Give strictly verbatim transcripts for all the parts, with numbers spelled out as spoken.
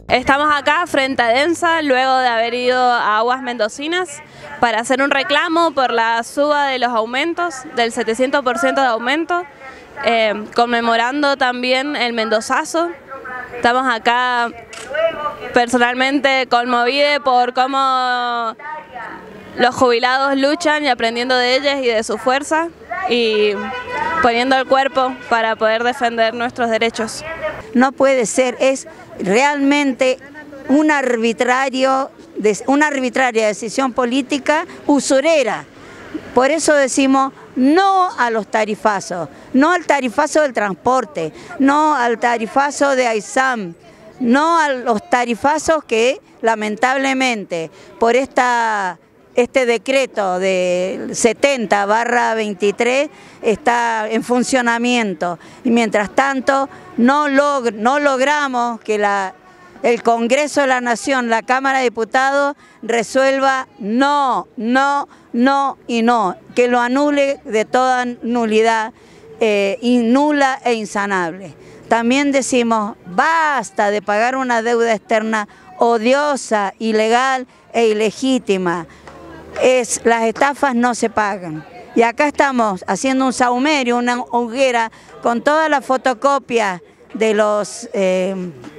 Estamos acá frente a EDEMSA luego de haber ido a Aguas Mendocinas para hacer un reclamo por la suba de los aumentos, del setecientos por ciento de aumento, eh, conmemorando también el Mendozazo. Estamos acá personalmente conmovida por cómo los jubilados luchan y aprendiendo de ellos y de su fuerza y poniendo el cuerpo para poder defender nuestros derechos. No puede ser, es realmente un arbitrario, una arbitraria decisión política usurera. Por eso decimos no a los tarifazos, no al tarifazo del transporte, no al tarifazo de AISAM, no a los tarifazos que lamentablemente por esta... Este decreto de setenta barra veintitrés está en funcionamiento y mientras tanto no, log no logramos que la, el Congreso de la Nación, la Cámara de Diputados, resuelva no, no, no y no, que lo anule de toda nulidad, eh, y nula e insanable. También decimos basta de pagar una deuda externa odiosa, ilegal e ilegítima. Es, las estafas no se pagan. Y acá estamos haciendo un saumerio, una hoguera, con todas las fotocopias de los, eh,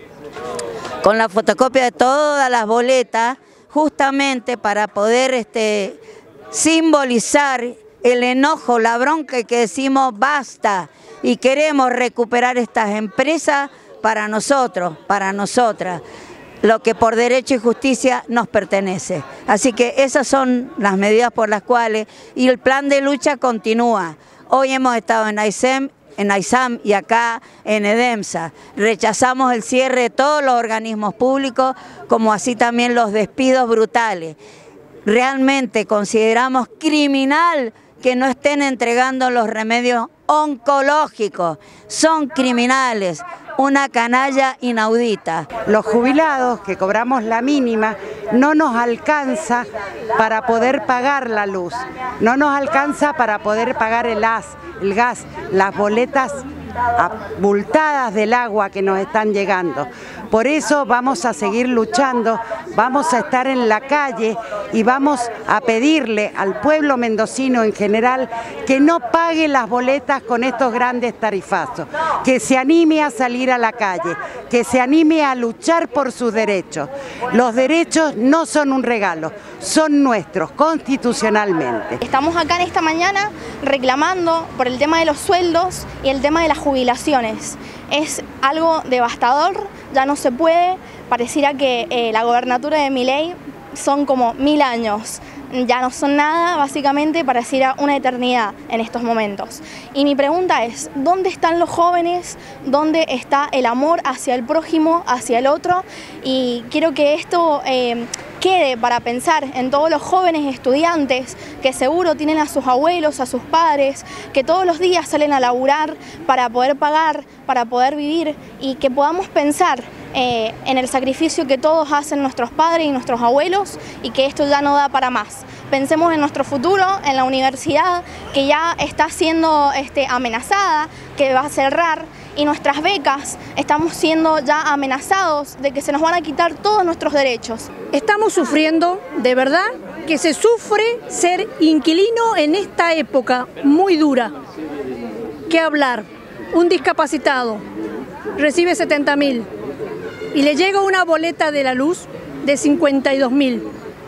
con la fotocopia de todas las boletas, justamente para poder este, simbolizar el enojo, la bronca que decimos basta y queremos recuperar estas empresas para nosotros, para nosotras, lo que por derecho y justicia nos pertenece. Así que esas son las medidas por las cuales, y el plan de lucha continúa. Hoy hemos estado en AISEM, en AISAM y acá en EDEMSA. Rechazamos el cierre de todos los organismos públicos, como así también los despidos brutales. Realmente consideramos criminal que no estén entregando los remedios oncológicos. Son criminales. Una canalla inaudita. Los jubilados que cobramos la mínima no nos alcanza para poder pagar la luz, no nos alcanza para poder pagar el gas, el gas, las boletas abultadas del agua que nos están llegando. Por eso vamos a seguir luchando, vamos a estar en la calle y vamos a pedirle al pueblo mendocino en general que no pague las boletas con estos grandes tarifazos, que se anime a salir a la calle, que se anime a luchar por sus derechos. Los derechos no son un regalo, son nuestros constitucionalmente. Estamos acá en esta mañana reclamando por el tema de los sueldos y el tema de las jubilaciones. Es algo devastador, ya no se puede, pareciera que eh, la gobernatura de Milei son como mil años, ya no son nada, básicamente pareciera una eternidad en estos momentos. Y mi pregunta es, ¿dónde están los jóvenes? ¿Dónde está el amor hacia el prójimo, hacia el otro? Y quiero que esto eh, quede para pensar en todos los jóvenes estudiantes que seguro tienen a sus abuelos, a sus padres, que todos los días salen a laburar para poder pagar, para poder vivir, y que podamos pensar Eh, en el sacrificio que todos hacen nuestros padres y nuestros abuelos y que esto ya no da para más. Pensemos en nuestro futuro, en la universidad que ya está siendo este, amenazada, que va a cerrar, y nuestras becas, estamos siendo ya amenazados de que se nos van a quitar todos nuestros derechos. Estamos sufriendo, de verdad, que se sufre ser inquilino en esta época muy dura. ¿Qué hablar? Un discapacitado recibe setenta mil. Y le llega una boleta de la luz de cincuenta y dos mil.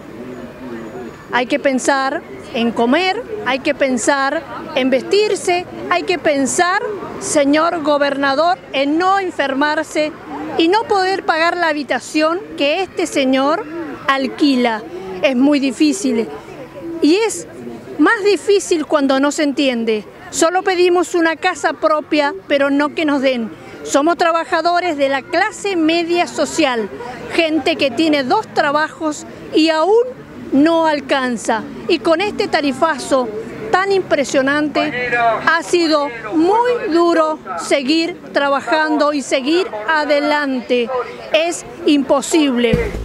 Hay que pensar en comer, hay que pensar en vestirse, hay que pensar, señor gobernador, en no enfermarse y no poder pagar la habitación que este señor alquila. Es muy difícil. Y es más difícil cuando no se entiende. Solo pedimos una casa propia, pero no que nos den. Somos trabajadores de la clase media social, gente que tiene dos trabajos y aún no alcanza. Y con este tarifazo tan impresionante ha sido muy duro seguir trabajando y seguir adelante. Es imposible.